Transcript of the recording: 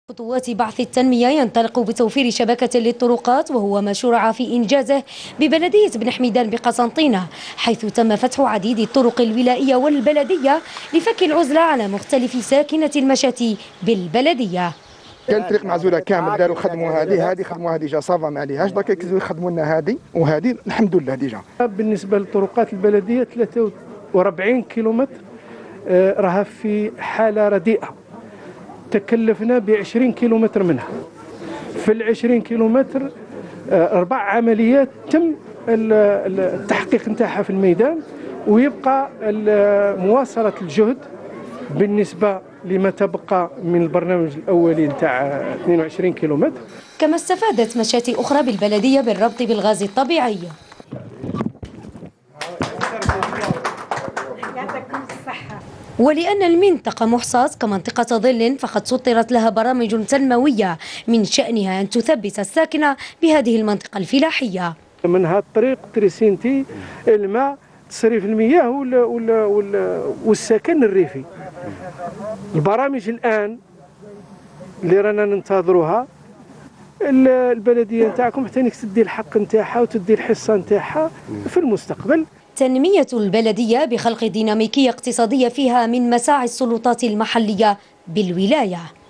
خطوات بعث التنمية ينطلق بتوفير شبكة للطرقات، وهو ما شرع في إنجازه ببلدية بن حميدان بقسنطينة، حيث تم فتح عديد الطرق الولائية والبلدية لفك العزلة على مختلف ساكنة المشاتي بالبلدية. كان طريق معزوله كامل داروا خدموا هذه خدموها ديجا صافا ما عليهاش، درك كيزيدوا يخدموا لنا هذه وهذه الحمد لله ديجا. بالنسبه للطرقات البلديه 43 كيلومتر راها في حاله رديئه، تكلفنا ب 20 كيلومتر منها. في ال 20 كيلومتر 4 عمليات تم التحقيق نتاعها في الميدان، ويبقى مواصله الجهد بالنسبه لما تبقى من البرنامج الأولي نتاع 22 كيلومتر. كما استفادت مشاتي أخرى بالبلدية بالربط بالغاز الطبيعي. ولأن المنطقة محصاة كمنطقة ظل، فقد سطرت لها برامج تنموية من شأنها أن تثبت الساكنة بهذه المنطقة الفلاحية. منها الطريق تريسينتي، الماء، تصريف المياه والسكن الريفي. البرامج الآن اللي رانا ننتظروها، البلدية نتاعكم حتى انك تدي الحق نتاعها وتدي الحصة نتاعها في المستقبل. تنمية البلدية بخلق ديناميكية اقتصادية فيها من مساعي السلطات المحلية بالولاية.